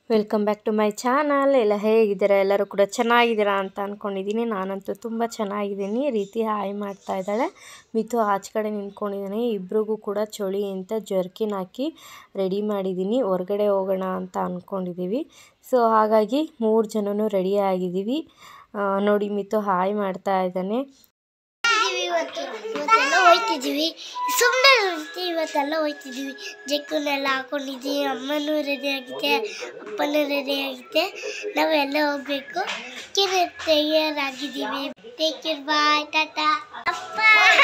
Welcome back to my channel. ಎಲ್ಲ ಹೇಗಿದ್ದೀರಾ? ಎಲ್ಲರೂ ಕೂಡ ಚೆನ್ನಾಗಿದ್ದೀರಾ ಅಂತ ಅಂದ್ಕೊಂಡಿದ್ದೀನಿ. ನಾನಂತೂ ತುಂಬ ಚೆನ್ನಾಗಿದ್ದೀನಿ. ರೀತಿ ಹಾಯ್ ಮಾಡ್ತಾ ಇದ್ದಾಳೆ. ಮಿತು ಆಚೆ ಕಡೆ ನಿಂತ್ಕೊಂಡಿದ್ದಾನೆ. ಇಬ್ರಿಗೂ ಕೂಡ ಚಳಿ ಅಂತ ಜರ್ಕಿನ್ ಹಾಕಿ ರೆಡಿ ಮಾಡಿದ್ದೀನಿ. ಹೊರಗಡೆ ಹೋಗೋಣ ಅಂತ ಅಂದ್ಕೊಂಡಿದ್ದೀವಿ. ಸೊ ಹಾಗಾಗಿ 3 ಜನನೂ ರೆಡಿ ಆಗಿದ್ದೀವಿ. ನೋಡಿ ಮಿತು ಹಾಯ್ ಮಾಡ್ತಾ ಇದ್ದಾನೆ. ಇವತ್ತೆಲ್ಲ ಹೋಯ್ತಿದ್ದೀವಿ, ಸುಮ್ಮನೆ ಇವತ್ತೆಲ್ಲ ಹೋಯ್ತಿದ್ದೀವಿ. ಜಕ್ಕನ್ನೆಲ್ಲ ಹಾಕೊಂಡಿದ್ದೀವಿ. ಅಮ್ಮನೂ ರೆಡಿ ಆಗಿದೆ, ಅಪ್ಪನೂ ರೆಡಿ ಆಗಿದೆ. ನಾವೆಲ್ಲ ಹೋಗ್ಬೇಕು. ತಯಾರಾಗಿದ್ದೀವಿ. Take care, bye, tata. ಅಪ್ಪ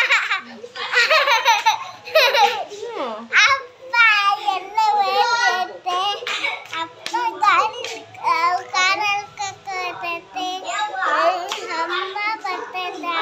ಅಪ್ಪ ಎಲ್ಲ ಹೋಗುತ್ತೆ. ಅಪ್ಪ ಕಾರಲ್ಲಿ ಕರ್ಕೊತೈತೆ. ಅಮ್ಮ ಬರ್ತೈತೆ.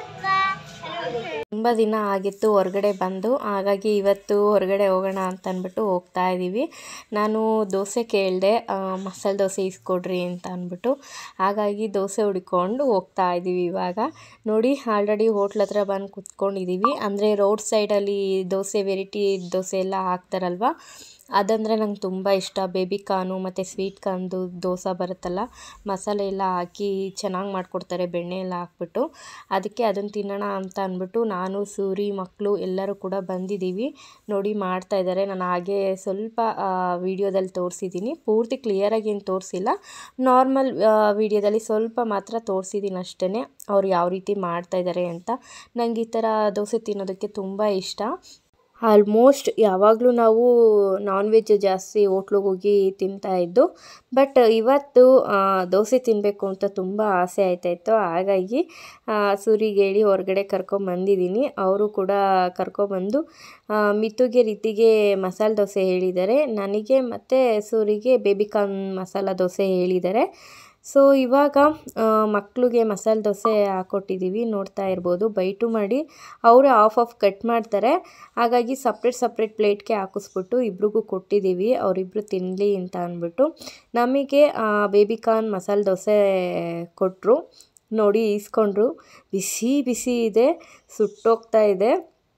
ತುಂಬ ದಿನ ಆಗಿತ್ತು ಹೊರಗಡೆ ಬಂದು, ಹಾಗಾಗಿ ಇವತ್ತು ಹೊರಗಡೆ ಹೋಗೋಣ ಅಂತ ಅಂದ್ಬಿಟ್ಟು ಹೋಗ್ತಾ ಇದ್ದೀವಿ. ನಾನು ದೋಸೆ ಕೇಳಿದೆ, ಮಸಾಲೆ ದೋಸೆ ಇಸ್ಕೊಡ್ರಿ ಅಂತ ಅಂದ್ಬಿಟ್ಟು. ಹಾಗಾಗಿ ದೋಸೆ ಹುಡ್ಕೊಂಡು ಹೋಗ್ತಾ ಇದ್ದೀವಿ. ಇವಾಗ ನೋಡಿ ಆಲ್ರೆಡಿ ಹೋಟ್ಲ್ ಹತ್ರ ಬಂದು ಕುತ್ಕೊಂಡಿದ್ದೀವಿ. ಅಂದರೆ ರೋಡ್ ಸೈಡಲ್ಲಿ ದೋಸೆ ವೆರೈಟಿ ದೋಸೆ ಎಲ್ಲ ಹಾಕ್ತಾರಲ್ವ, ಅದಂದರೆ ನಂಗೆ ತುಂಬ ಇಷ್ಟ. ಬೇಬಿ ಕಾರ್ನು ಮತ್ತು ಸ್ವೀಟ್ ಕಾರ್ನ್ದು ದೋಸೆ ಬರುತ್ತಲ್ಲ, ಮಸಾಲೆ ಎಲ್ಲ ಹಾಕಿ ಚೆನ್ನಾಗಿ ಮಾಡಿಕೊಡ್ತಾರೆ, ಬೆಣ್ಣೆ ಎಲ್ಲ ಹಾಕ್ಬಿಟ್ಟು. ಅದಕ್ಕೆ ಅದನ್ನು ತಿನ್ನೋಣ ಅಂತ ಅಂದ್ಬಿಟ್ಟು ನಾನು, ಸೂರಿ, ಮಕ್ಕಳು ಎಲ್ಲರೂ ಕೂಡ ಬಂದಿದ್ದೀವಿ. ನೋಡಿ ಮಾಡ್ತಾಯಿದ್ದಾರೆ. ನಾನು ಹಾಗೆ ಸ್ವಲ್ಪ ವೀಡಿಯೋದಲ್ಲಿ ತೋರಿಸಿದ್ದೀನಿ. ಪೂರ್ತಿ ಕ್ಲಿಯರಾಗಿ ಏನು ತೋರಿಸಿಲ್ಲ, ನಾರ್ಮಲ್ ವೀಡಿಯೋದಲ್ಲಿ ಸ್ವಲ್ಪ ಮಾತ್ರ ತೋರಿಸಿದ್ದೀನಿ ಅಷ್ಟೇ, ಅವ್ರು ಯಾವ ರೀತಿ ಮಾಡ್ತಾಯಿದ್ದಾರೆ ಅಂತ. ನನಗೆ ಈ ಥರ ದೋಸೆ ತಿನ್ನೋದಕ್ಕೆ ತುಂಬ ಇಷ್ಟ. ಆಲ್ಮೋಸ್ಟ್ ಯಾವಾಗಲೂ ನಾವು ನಾನ್ ವೆಜ್ ಜಾಸ್ತಿ ಹೋಟ್ಲಿಗೆ ಹೋಗಿ ತಿಂತಾಯಿದ್ದು. ಬಟ್ ಇವತ್ತು ದೋಸೆ ತಿನ್ನಬೇಕು ಅಂತ ತುಂಬ ಆಸೆ ಆಯ್ತಾಯಿತ್ತು. ಹಾಗಾಗಿ ಸೂರಿಗೆ ಹೇಳಿ ಹೊರಗಡೆ ಕರ್ಕೊಂಬಂದಿದ್ದೀನಿ. ಅವರು ಕೂಡ ಕರ್ಕೊಬಂದು ಮಿತುಗೆ, ರೀತಿಗೆ ಮಸಾಲೆ ದೋಸೆ ಹೇಳಿದ್ದಾರೆ. ನನಗೆ ಮತ್ತು ಸೂರಿಗೆ ಬೇಬಿ ಕಾರ್ನ್ ಮಸಾಲ ದೋಸೆ ಹೇಳಿದ್ದಾರೆ. ಸೊ ಇವಾಗ ಮಕ್ಕಳಿಗೆ ಮಸಾಲೆ ದೋಸೆ ಹಾಕ್ಕೊಟ್ಟಿದ್ದೀವಿ. ನೋಡ್ತಾ ಇರ್ಬೋದು, ಬೈಟು ಮಾಡಿ ಅವರು ಆಫ್ ಕಟ್ ಮಾಡ್ತಾರೆ. ಹಾಗಾಗಿ ಸಪ್ರೇಟ್ ಪ್ಲೇಟ್ಗೆ ಹಾಕಿಸ್ಬಿಟ್ಟು ಇಬ್ರಿಗೂ ಕೊಟ್ಟಿದ್ದೀವಿ, ಅವರಿಬ್ಬರು ತಿನ್ನಲಿ ಅಂತ ಅಂದ್ಬಿಟ್ಟು. ನಮಗೆ ಬೇಬಿ ಕಾರ್ನ್ ಮಸಾಲೆ ದೋಸೆ ಕೊಟ್ಟರು. ನೋಡಿ ಈಸ್ಕೊಂಡ್ರು. ಬಿಸಿ ಇದೆ, ಸುಟ್ಟೋಗ್ತಾ ಇದೆ.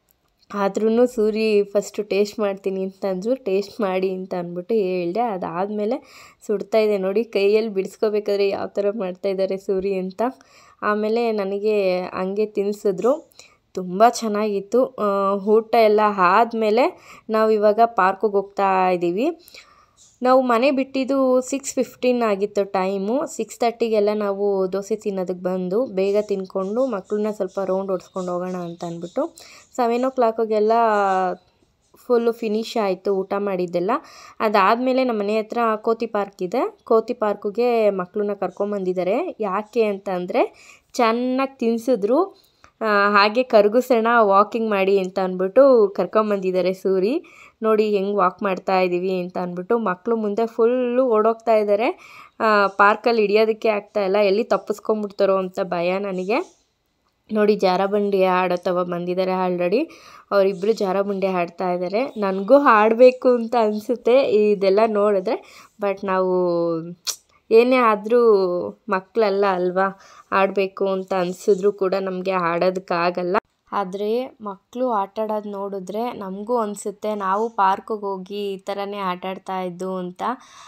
ಆದ್ರೂ ಸೂರಿ ಫಸ್ಟು ಟೇಸ್ಟ್ ಮಾಡ್ತೀನಿ ಅಂತಂದ್ರು. ಟೇಸ್ಟ್ ಮಾಡಿ ಅಂತ ಅಂದ್ಬಿಟ್ಟು ಹೇಳಿದೆ. ಅದಾದಮೇಲೆ ಸುಡ್ತಾಯಿದೆ ನೋಡಿ, ಕೈಯಲ್ಲಿ ಬಿಡಿಸ್ಕೋಬೇಕಾದ್ರೆ ಯಾವ ಥರ ಮಾಡ್ತಾಯಿದ್ದಾರೆ ಸೂರಿ ಅಂತ. ಆಮೇಲೆ ನನಗೆ ಹಂಗೆ ತಿನ್ನಿಸಿದ್ರು. ತುಂಬ ಚೆನ್ನಾಗಿತ್ತು. ಊಟ ಎಲ್ಲ ಆದಮೇಲೆ ನಾವಿವಾಗ ಪಾರ್ಕಿಗೆ ಹೋಗ್ತಾ ಇದ್ದೀವಿ. ನಾವು ಮನೆ ಬಿಟ್ಟಿದ್ದು 6:15 ಆಗಿತ್ತು ಟೈಮು. 6:30ಗೆಲ್ಲ ನಾವು ದೋಸೆ ತಿನ್ನೋದಕ್ಕೆ ಬಂದು ಬೇಗ ತಿನ್ಕೊಂಡು ಮಕ್ಕಳನ್ನ ಸ್ವಲ್ಪ ರೌಂಡ್ ಓಡಿಸ್ಕೊಂಡು ಹೋಗೋಣ ಅಂತ ಅಂದ್ಬಿಟ್ಟು 7 o'clockಗೆಲ್ಲ ಫುಲ್ಲು ಫಿನಿಶ್ ಆಯಿತು ಊಟ ಮಾಡಿದ್ದೆಲ್ಲ. ಅದಾದಮೇಲೆ ನಮ್ಮ ಮನೆ ಹತ್ರ ಕೋತಿ ಪಾರ್ಕ್ ಇದೆ. ಕೋತಿ ಪಾರ್ಕಿಗೆ ಮಕ್ಕಳನ್ನ ಕರ್ಕೊಂಬಂದಿದ್ದಾರೆ. ಯಾಕೆ ಅಂತಂದರೆ ಚೆನ್ನಾಗಿ ತಿನ್ನಿಸಿದ್ರು, ಹಾಗೆ ಕರಗಿಸೋಣ, ವಾಕಿಂಗ್ ಮಾಡಿ ಅಂತ ಅಂದ್ಬಿಟ್ಟು ಕರ್ಕೊಂಬಂದಿದ್ದಾರೆ ಸೂರಿ. ನೋಡಿ ಹೆಂಗೆ ವಾಕ್ ಮಾಡ್ತಾ ಇದ್ದೀವಿ ಅಂತ ಅಂದ್ಬಿಟ್ಟು. ಮಕ್ಕಳು ಮುಂದೆ ಫುಲ್ಲು ಓಡೋಗ್ತಾ ಇದ್ದಾರೆ. ಪಾರ್ಕಲ್ಲಿ ಹಿಡಿಯೋದಕ್ಕೆ ಆಗ್ತಾಯಿಲ್ಲ, ಎಲ್ಲಿ ತಪ್ಪಿಸ್ಕೊಂಬಿಡ್ತಾರೋ ಅಂತ ಭಯ ನನಗೆ. ನೋಡಿ ಜಾರಬಂಡಿ ಆಡೋತ್ತವ ಬಂದಿದ್ದಾರೆ ಆಲ್ರೆಡಿ. ಅವರಿಬ್ಬರು ಜಾರಬಂಡಿ ಆಡ್ತಾ ಇದ್ದಾರೆ. ನನಗೂ ಆಡಬೇಕು ಅಂತ ಅನಿಸುತ್ತೆ ಇದೆಲ್ಲ ನೋಡಿದ್ರೆ. ಬಟ್ ನಾವು ಏನೇ ಆದರೂ ಮಕ್ಕಳಲ್ಲ ಅಲ್ವಾ, ಆಡಬೇಕು ಅಂತ ಅನಿಸಿದ್ರು ಕೂಡ ನಮಗೆ ಆಡೋದಕ್ಕಾಗಲ್ಲ. ಆದರೆ ಮಕ್ಕಳು ಆಟಾಡೋದು ನೋಡಿದ್ರೆ ನಮಗೂ ಅನಿಸುತ್ತೆ ನಾವು ಪಾರ್ಕಿಗೆ ಹೋಗಿ ಈ ಥರನೇ ಆಟಾಡ್ತಾ ಇದ್ದು ಅಂತ.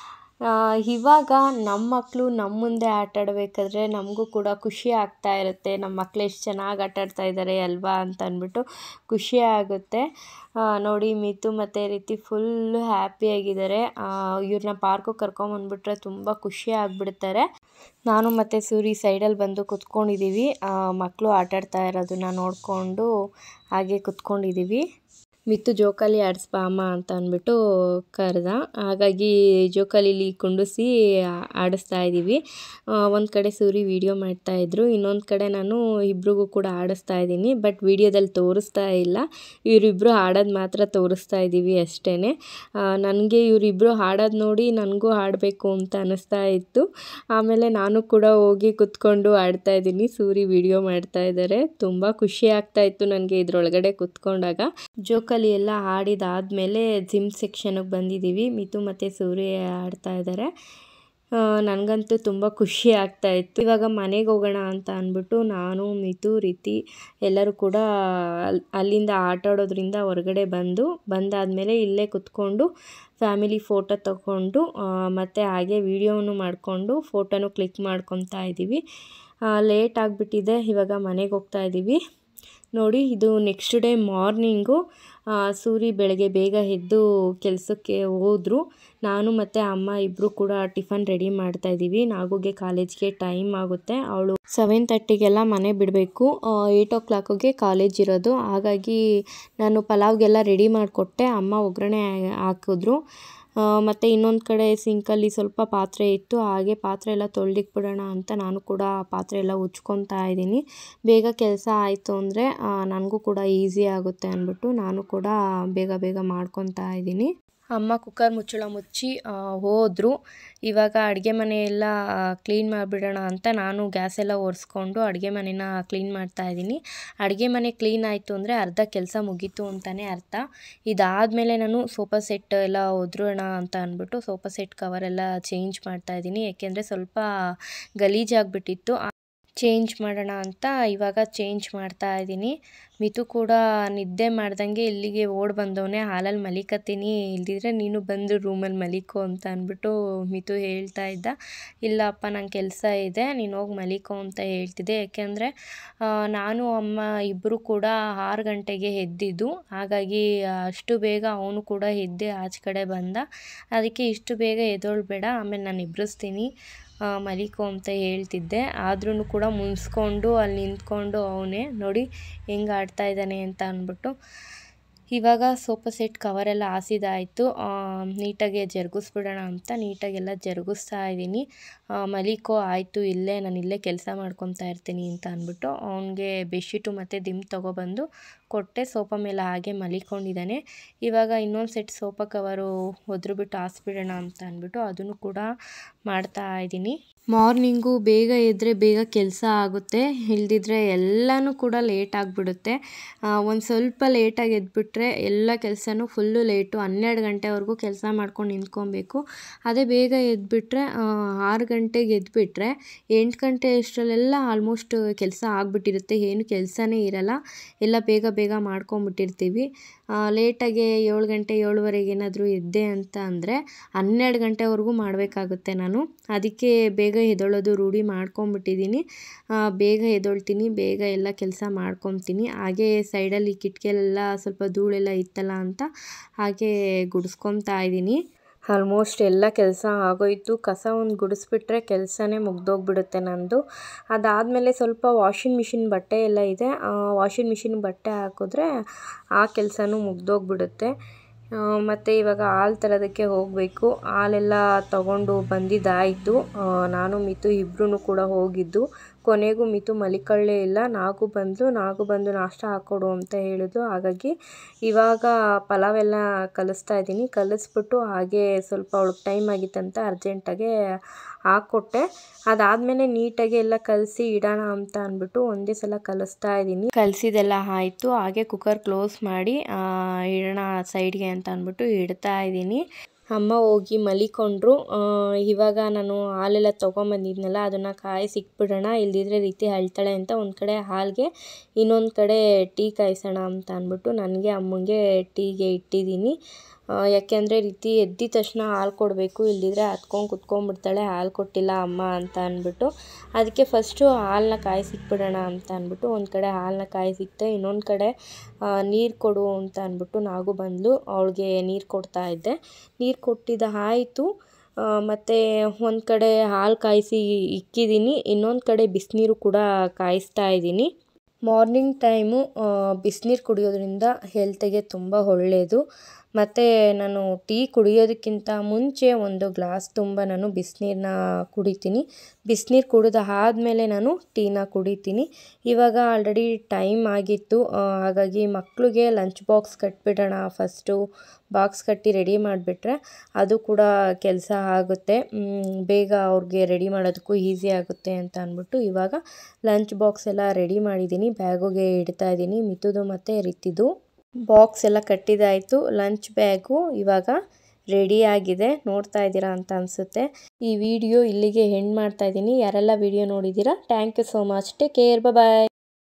ಇವಾಗ ನಮ್ಮ ಮಕ್ಕಳು ನಮ್ಮ ಮುಂದೆ ಆಟಾಡಬೇಕಾದ್ರೆ ನಮಗೂ ಕೂಡ ಖುಷಿ ಆಗ್ತಾ ಇರುತ್ತೆ. ನಮ್ಮ ಮಕ್ಕಳು ಎಷ್ಟು ಚೆನ್ನಾಗಿ ಆಟಾಡ್ತಾ ಇದ್ದಾರೆ ಅಲ್ವಾ ಅಂತ ಅಂದ್ಬಿಟ್ಟು ಖುಷಿ ಆಗುತ್ತೆ. ನೋಡಿ ಮಿತು ಮತ್ತು ರೀತಿ ಫುಲ್ಲು ಹ್ಯಾಪಿಯಾಗಿದ್ದಾರೆ. ಇವ್ರನ್ನ ಪಾರ್ಕಿಗೆ ಕರ್ಕೊಂಬಂದ್ಬಿಟ್ರೆ ತುಂಬ ಖುಷಿ ಆಗಿಬಿಡ್ತಾರೆ. ನಾನು ಮತ್ತು ಸೂರಿ ಸೈಡಲ್ಲಿ ಬಂದು ಕುತ್ಕೊಂಡಿದ್ದೀವಿ. ಮಕ್ಕಳು ಆಟಾಡ್ತಾ ಇರೋದನ್ನ ನೋಡಿಕೊಂಡು ಹಾಗೆ ಕುತ್ಕೊಂಡಿದ್ದೀವಿ. ಮಿತು ಜೋಕಾಲಿ ಆಡಿಸ್ಬಾ ಅಮ್ಮ ಅಂತ ಅಂದ್ಬಿಟ್ಟು ಕರೆದ. ಹಾಗಾಗಿ ಜೋಕಾಲಿಲಿ ಕುಂಡಿಸಿ ಆಡಿಸ್ತಾ ಇದ್ದೀವಿ. ಒಂದು ಕಡೆ ಸೂರಿ ವೀಡಿಯೋ ಮಾಡ್ತಾಯಿದ್ರು, ಇನ್ನೊಂದು ಕಡೆ ನಾನು ಇಬ್ರಿಗೂ ಕೂಡ ಆಡಿಸ್ತಾ ಇದ್ದೀನಿ. ಬಟ್ ವೀಡಿಯೋದಲ್ಲಿ ತೋರಿಸ್ತಾ ಇಲ್ಲ, ಇವರಿಬ್ಬರು ಆಡೋದು ಮಾತ್ರ ತೋರಿಸ್ತಾ ಇದ್ದೀವಿ ಅಷ್ಟೇ. ನನಗೆ ಇವರಿಬ್ಬರು ಆಡೋದು ನೋಡಿ ನನಗೂ ಆಡಬೇಕು ಅಂತ ಅನ್ನಿಸ್ತಾ ಇತ್ತು. ಆಮೇಲೆ ನಾನು ಕೂಡ ಹೋಗಿ ಕುತ್ಕೊಂಡು ಆಡ್ತಾಯಿದ್ದೀನಿ. ಸೂರಿ ವೀಡಿಯೋ ಮಾಡ್ತಾ ಇದ್ದಾರೆ. ತುಂಬ ಖುಷಿ ಆಗ್ತಾಯಿತ್ತು ನನಗೆ ಇದರೊಳಗಡೆ ಕುತ್ಕೊಂಡಾಗ. ಜೋಕಾಲಿ ಎಲ್ಲ ಆಡಿದಾದಮೇಲೆ ಜಿಮ್ ಸೆಕ್ಷನ್ಗೆ ಬಂದಿದ್ದೀವಿ. ಮಿತು ಮತ್ತು ಸೂರಿ ಆಡ್ತಾ ಇದ್ದಾರೆ. ನನಗಂತೂ ತುಂಬ ಖುಷಿ ಆಗ್ತಾಯಿತ್ತು. ಇವಾಗ ಮನೆಗೆ ಹೋಗೋಣ ಅಂತ ಅಂದ್ಬಿಟ್ಟು ನಾನು, ಮಿತು, ರೀತಿ ಎಲ್ಲರೂ ಕೂಡ ಅಲ್ಲಿಂದ ಆಟಾಡೋದ್ರಿಂದ ಹೊರಗಡೆ ಬಂದಾದಮೇಲೆ ಇಲ್ಲೇ ಕುತ್ಕೊಂಡು ಫ್ಯಾಮಿಲಿ ಫೋಟೋ ತಗೊಂಡು ಮತ್ತು ಹಾಗೆ ವೀಡಿಯೋನು ಮಾಡಿಕೊಂಡು ಫೋಟೋನು ಕ್ಲಿಕ್ ಮಾಡ್ಕೊತಾ ಇದ್ದೀವಿ. ಲೇಟ್ ಆಗಿಬಿಟ್ಟಿದೆ, ಇವಾಗ ಮನೆಗೆ ಹೋಗ್ತಾ ಇದ್ದೀವಿ. ನೋಡಿ, ಇದು ನೆಕ್ಸ್ಟ್ ಡೇ ಮಾರ್ನಿಂಗು. ಸೂರಿ ಬೆಳಗ್ಗೆ ಬೇಗ ಎದ್ದು ಕೆಲಸಕ್ಕೆ ಹೋದರು. ನಾನು ಮತ್ತು ಅಮ್ಮ ಇಬ್ಬರು ಕೂಡ ಟಿಫನ್ ರೆಡಿ ಮಾಡ್ತಾಯಿದ್ದೀವಿ. ನಾಗುಗೆ ಕಾಲೇಜ್ಗೆ ಟೈಮ್ ಆಗುತ್ತೆ. ಅವಳು 7:30ಗೆಲ್ಲ ಮನೆ ಬಿಡಬೇಕು. 8 o'clockಗೆ ಕಾಲೇಜ್ ಇರೋದು. ಹಾಗಾಗಿ ನಾನು ಪಲಾವ್ಗೆಲ್ಲ ರೆಡಿ ಮಾಡಿಕೊಟ್ಟೆ. ಅಮ್ಮ ಒಗ್ಗರಣೆ ಹಾಕಿದ್ರು. ಮತ್ತು ಇನ್ನೊಂದು ಕಡೆ ಸಿಂಕಲ್ಲಿ ಸ್ವಲ್ಪ ಪಾತ್ರೆ ಇತ್ತು. ಹಾಗೆ ಪಾತ್ರೆ ಎಲ್ಲ ತೊಳೆದಿಕ್ಬಿಡೋಣ ಅಂತ ನಾನು ಕೂಡ ಪಾತ್ರೆ ಎಲ್ಲ ಉಜ್ಕೊತಾ ಇದ್ದೀನಿ. ಬೇಗ ಕೆಲಸ ಆಯಿತು ಅಂದರೆ ನನಗೂ ಕೂಡ ಈಸಿ ಆಗುತ್ತೆ ಅಂದ್ಬಿಟ್ಟು ನಾನು ಕೂಡ ಬೇಗ ಬೇಗ ಮಾಡ್ಕೊತಾ ಇದ್ದೀನಿ. ಅಮ್ಮ ಕುಕ್ಕರ್ ಮುಚ್ಚಳ ಮುಚ್ಚಿ ಹೋದರು. ಇವಾಗ ಅಡುಗೆ ಮನೆಯೆಲ್ಲ ಕ್ಲೀನ್ ಮಾಡಿಬಿಡೋಣ ಅಂತ ನಾನು ಗ್ಯಾಸೆಲ್ಲ ಒರೆಸ್ಕೊಂಡು ಅಡುಗೆ ಮನೆನ ಕ್ಲೀನ್ ಮಾಡ್ತಾಯಿದ್ದೀನಿ. ಅಡುಗೆ ಮನೆ ಕ್ಲೀನ್ ಆಯಿತು ಅಂದರೆ ಅರ್ಧ ಕೆಲಸ ಮುಗೀತು ಅಂತಲೇ ಅರ್ಥ. ಇದಾದಮೇಲೆ ನಾನು ಸೋಫಾ ಸೆಟ್ ಎಲ್ಲ ಒದ್ರೋಣ ಅಂತ ಅಂದ್ಬಿಟ್ಟು ಸೋಫಾ ಸೆಟ್ ಕವರೆಲ್ಲ ಚೇಂಜ್ ಮಾಡ್ತಾಯಿದ್ದೀನಿ. ಏಕೆಂದರೆ ಸ್ವಲ್ಪ ಗಲೀಜಾಗಿಬಿಟ್ಟಿತ್ತು. ಚೇಂಜ್ ಮಾಡೋಣ ಅಂತ ಇವಾಗ ಚೇಂಜ್ ಮಾಡ್ತಾ ಇದ್ದೀನಿ. ಮಿತು ಕೂಡ ನಿದ್ದೆ ಮಾಡ್ದಂಗೆ ಇಲ್ಲಿಗೆ ಓಡಿ ಬಂದವನೇ, ಹಾಲಲ್ಲಿ ಮಲಿಕತ್ತೀನಿ, ಇಲ್ದಿದ್ರೆ ನೀನು ಬಂದು ರೂಮಲ್ಲಿ ಮಲಿಕೋ ಅಂತ ಅಂದ್ಬಿಟ್ಟು ಮಿತು ಹೇಳ್ತಾ ಇದ್ದ. ಇಲ್ಲಪ್ಪ, ನಂಗೆ ಕೆಲಸ ಇದೆ, ನೀನು ಹೋಗಿ ಮಲಿಕೋ ಅಂತ ಹೇಳ್ತಿದ್ದೆ. ಯಾಕೆಂದರೆ ನಾನು ಅಮ್ಮ ಇಬ್ಬರು ಕೂಡ 6 ಗಂಟೆಗೆ ಎದ್ದಿದ್ದು. ಹಾಗಾಗಿ ಅಷ್ಟು ಬೇಗ ಅವನು ಕೂಡ ಎದ್ದೆ ಆಚೆ ಕಡೆ ಬಂದ. ಅದಕ್ಕೆ ಇಷ್ಟು ಬೇಗ ಎದ್ದೊಳ್ಬೇಡ, ಆಮೇಲೆ ನಾನು ಎಬ್ಬಿಸ್ತೀನಿ, ಮಲಿಕೋ ಅಂತ ಹೇಳ್ತಿದ್ದೆ. ಆದ್ರೂ ಕೂಡ ಮುನ್ಸ್ಕೊಂಡು ಅಲ್ಲಿ ನಿಂತ್ಕೊಂಡು ಅವನೇ ನೋಡಿ ಹೆಂಗೆ ಆಡ್ತಾ ಇದ್ದಾನೆ ಅಂತ ಅಂದ್ಬಿಟ್ಟು. ಇವಾಗ ಸೋಫಾ ಸೆಟ್ ಕವರೆಲ್ಲ ಹಾಸಿದಾಯಿತು. ನೀಟಾಗಿ ಜರುಗಿಸ್ಬಿಡೋಣ ಅಂತ ನೀಟಾಗೆಲ್ಲ ಜರುಗಿಸ್ತಾ ಇದ್ದೀನಿ. ಮಲಿಕೋ ಆಯಿತು, ನಾನು ಇಲ್ಲೇ ಕೆಲಸ ಮಾಡ್ಕೊತಾ ಇರ್ತೀನಿ ಅಂತ ಅಂದ್ಬಿಟ್ಟು ಅವನಿಗೆ ಬೆಡ್ಶೀಟು ಮತ್ತು ದಿಂಬು ತೊಗೊಬಂದು ಕೊಟ್ಟೆ. ಸೋಫಾ ಮೇಲೆ ಹಾಗೆ ಮಲಿಕೊಂಡಿದ್ದಾನೆ. ಇವಾಗ ಇನ್ನೊಂದು ಸೆಟ್ ಸೋಫಾ ಕವರು ಒದ್ರುಬಿಟ್ಟು ಹಾಸ್ಬಿಡೋಣ ಅಂತ ಅಂದ್ಬಿಟ್ಟು ಅದನ್ನು ಕೂಡ ಮಾಡ್ತಾ ಇದ್ದೀನಿ. ಮಾರ್ನಿಂಗು ಬೇಗ ಎದ್ದರೆ ಬೇಗ ಕೆಲಸ ಆಗುತ್ತೆ, ಇಲ್ದಿದ್ರೆ ಎಲ್ಲನೂ ಕೂಡ ಲೇಟ್ ಆಗಿಬಿಡುತ್ತೆ. ಒಂದು ಸ್ವಲ್ಪ ಲೇಟಾಗಿ ಎದ್ಬಿಟ್ರೆ ಎಲ್ಲ ಕೆಲಸನೂ ಫುಲ್ಲು ಲೇಟು. 12 ಗಂಟೆವರೆಗೂ ಕೆಲಸ ಮಾಡ್ಕೊಂಡು ನಿಂತ್ಕೊಬೇಕು. ಅದೇ ಬೇಗ ಎದ್ಬಿಟ್ರೆ 6 ಗಂಟೆಗೆ ಎದ್ಬಿಟ್ರೆ 8 ಗಂಟೆ ಅಷ್ಟರಲ್ಲೆಲ್ಲ ಆಲ್ಮೋಸ್ಟ್ ಕೆಲಸ ಆಗಿಬಿಟ್ಟಿರುತ್ತೆ. ಏನು ಕೆಲಸನೇ ಇರಲ್ಲ, ಎಲ್ಲ ಬೇಗ ಬೇಗ ಮಾಡ್ಕೊಂಬಿಟ್ಟಿರ್ತೀವಿ. ಲೇಟಾಗೆ 7 ಗಂಟೆ 7:15 ಏನಾದರೂ ಎದ್ದೆ ಅಂತ ಅಂದರೆ 12 ಗಂಟೆವರೆಗೂ ಮಾಡಬೇಕಾಗುತ್ತೆ ನಾನು. ಅದಕ್ಕೆ ಬೇಗ ಎದ್ದೊಳೋದು ರೂಢಿ ಮಾಡ್ಕೊಂಬಿಟ್ಟಿದ್ದೀನಿ. ಬೇಗ ಎದ್ದೊಳ್ತೀನಿ, ಬೇಗ ಎಲ್ಲ ಕೆಲಸ ಮಾಡ್ಕೊತೀನಿ. ಹಾಗೆ ಸೈಡಲ್ಲಿ ಕಿಟಕಿಯಲ್ಲೆಲ್ಲ ಸ್ವಲ್ಪ ಧೂಳೆಲ್ಲ ಇತ್ತಲ್ಲ ಅಂತ ಹಾಗೆ ಗುಡಿಸ್ಕೊತಾ ಇದ್ದೀನಿ. ಆಲ್ಮೋಸ್ಟ್ ಎಲ್ಲ ಕೆಲಸ ಆಗೋಯ್ತು. ಕಸ ಒಂದು ಗುಡಿಸ್ಬಿಟ್ರೆ ಕೆಲಸನೇ ಮುಗ್ದೋಗ್ಬಿಡುತ್ತೆ ನಂದು. ಅದಾದಮೇಲೆ ಸ್ವಲ್ಪ ವಾಷಿಂಗ್ ಮಿಷಿನ್ ಬಟ್ಟೆ ಎಲ್ಲ ಇದೆ. ವಾಷಿಂಗ್ ಮಿಷಿನ್ ಬಟ್ಟೆ ಹಾಕಿದ್ರೆ ಆ ಕೆಲಸನೂ ಮುಗ್ದೋಗ್ಬಿಡುತ್ತೆ. ಮತ್ತು ಇವಾಗ ಹಾಲು ತರೋದಕ್ಕೆ ಹೋಗಬೇಕು. ಹಾಲೆಲ್ಲ ತಗೊಂಡು ಬಂದಿದ್ದಾಯಿತು. ನಾನು ಮಿತು ಇಬ್ಬರೂ ಕೂಡ ಹೋಗಿದ್ದು. ಕೊನೆಗೂ ಮಿತು ಮಲಿಕೊಳ್ಳೇ ಇಲ್ಲ. ನಾಗು ಬಂದು ನಾಷ್ಟ ಹಾಕ್ಕೊಡು ಅಂತ ಹೇಳಿದ್ರು. ಹಾಗಾಗಿ ಇವಾಗ ಪಲಾವೆಲ್ಲ ಕಲಿಸ್ತಾ ಇದ್ದೀನಿ. ಕಲಿಸ್ಬಿಟ್ಟು ಹಾಗೆ ಸ್ವಲ್ಪ ಅವಳಿಗೆ ಟೈಮ್ ಆಗಿತ್ತಂತ ಅರ್ಜೆಂಟಾಗೆ ಹಾಕ್ಕೊಟ್ಟೆ. ಅದಾದಮೇಲೆ ನೀಟಾಗಿ ಎಲ್ಲ ಕಲಸಿ ಇಡೋಣ ಅಂತ ಅಂದ್ಬಿಟ್ಟು ಒಂದೇ ಸಲ ಕಲಿಸ್ತಾ ಇದ್ದೀನಿ. ಕಲಸಿದೆಲ್ಲ ಆಯಿತು. ಹಾಗೆ ಕುಕ್ಕರ್ ಕ್ಲೋಸ್ ಮಾಡಿ ಇಡೋಣ ಸೈಡ್ಗೆ ಅಂತ ಅಂದ್ಬಿಟ್ಟು ಇಡ್ತಾ ಇದ್ದೀನಿ. ಅಮ್ಮ ಹೋಗಿ ಮಲಿಕೊಂಡ್ರು. ಇವಾಗ ನಾನು ಹಾಲೆಲ್ಲ ತೊಗೊಂಬಂದಿದ್ನಲ್ಲ ಅದನ್ನು ಕಾಯಿಸಿಕ್ಬಿಡೋಣ, ಇಲ್ದಿದ್ರೆ ರೀತಿ ಅಳ್ತಾಳೆ ಅಂತ ಒಂದು ಕಡೆ ಹಾಲಿಗೆ ಇನ್ನೊಂದು ಕಡೆ ಟೀ ಕಾಯಿಸೋಣ ಅಂತ ಅಂದ್ಬಿಟ್ಟು ನನಗೆ ಅಮ್ಮಂಗೆ ಟೀಗೆ ಇಟ್ಟಿದ್ದೀನಿ. ಯಾಕೆಂದರೆ ರೀತಿ ಎದ್ದಿದ ತಕ್ಷಣ ಹಾಲು ಕೊಡಬೇಕು, ಇಲ್ದಿದ್ರೆ ಹತ್ಕೊಂಡು ಕುತ್ಕೊಂಡ್ಬಿಡ್ತಾಳೆ, ಹಾಲು ಕೊಟ್ಟಿಲ್ಲ ಅಮ್ಮ ಅಂತ ಅಂದ್ಬಿಟ್ಟು. ಅದಕ್ಕೆ ಫಸ್ಟು ಹಾಲನ್ನ ಕಾಯಿಸಿಕ್ಬಿಡೋಣ ಅಂತ ಅಂದ್ಬಿಟ್ಟು ಒಂದು ಕಡೆ ಹಾಲನ್ನ ಕಾಯಿಸಿಕ್ತೆ, ಇನ್ನೊಂದು ಕಡೆ ನೀರು ಕೊಡು ಅಂತ ಅಂದ್ಬಿಟ್ಟು ನಾಗು ಬಂದಳು. ಅವಳಿಗೆ ನೀರು ಕೊಡ್ತಾ ಇದ್ದೆ. ನೀರು ಕೊಟ್ಟಿದ್ದು ಆಯಿತು. ಮತ್ತು ಒಂದು ಕಡೆ ಹಾಲು ಕಾಯಿಸಿ ಇಕ್ಕಿದ್ದೀನಿ, ಇನ್ನೊಂದು ಕಡೆ ಬಿಸಿನೀರು ಕೂಡ ಕಾಯಿಸ್ತಾ ಇದ್ದೀನಿ. ಮಾರ್ನಿಂಗ್ ಟೈಮು ಬಿಸಿನೀರು ಕುಡಿಯೋದ್ರಿಂದ ಹೆಲ್ತಿಗೆ ತುಂಬ ಒಳ್ಳೆಯದು. ಮತ್ತು ನಾನು ಟೀ ಕುಡಿಯೋದಕ್ಕಿಂತ ಮುಂಚೆ ಒಂದು ಗ್ಲಾಸ್ ತುಂಬ ನಾನು ಬಿಸಿನೀರನ್ನ ಕುಡಿತೀನಿ. ಬಿಸಿನೀರು ಕುಡಿದ ಆದಮೇಲೆ ನಾನು ಟೀನ ಕುಡಿತೀನಿ. ಇವಾಗ ಆಲ್ರೆಡಿ ಟೈಮ್ ಆಗಿತ್ತು. ಹಾಗಾಗಿ ಮಕ್ಕಳಿಗೆ ಲಂಚ್ ಬಾಕ್ಸ್ ಕಟ್ಟಿಬಿಡೋಣ, ಫಸ್ಟು ಬಾಕ್ಸ್ ಕಟ್ಟಿ ರೆಡಿ ಮಾಡಿಬಿಟ್ರೆ ಅದು ಕೂಡ ಕೆಲಸ ಆಗುತ್ತೆ. ಬೇಗ ಅವ್ರಿಗೆ ರೆಡಿ ಮಾಡೋದಕ್ಕೂ ಈಸಿ ಆಗುತ್ತೆ ಅಂತ ಅಂದ್ಬಿಟ್ಟು ಇವಾಗ ಲಂಚ್ ಬಾಕ್ಸ್ ಎಲ್ಲ ರೆಡಿ ಮಾಡಿದ್ದೀನಿ. ಬ್ಯಾಗುಗೆ ಇಡ್ತಾ ಇದ್ದೀನಿ. ಮಿತುದು ಮತ್ತು ರಿತಿದು ಬಾಕ್ಸ್ ಎಲ್ಲ ಕಟ್ಟಿದಾಯಿತು. ಲಂಚ್ ಬ್ಯಾಗು ಇವಾಗ ರೆಡಿ ಆಗಿದೆ. ನೋಡ್ತಾ ಇದ್ದೀರಾ ಅಂತ ಅನಿಸುತ್ತೆ. ಈ ವಿಡಿಯೋ ಇಲ್ಲಿಗೆ ಎಂಡ್ ಮಾಡ್ತಾ ಇದ್ದೀನಿ. ಯಾರೆಲ್ಲ ವಿಡಿಯೋ ನೋಡಿದ್ದೀರಾ, thank you so much. Take care, bye.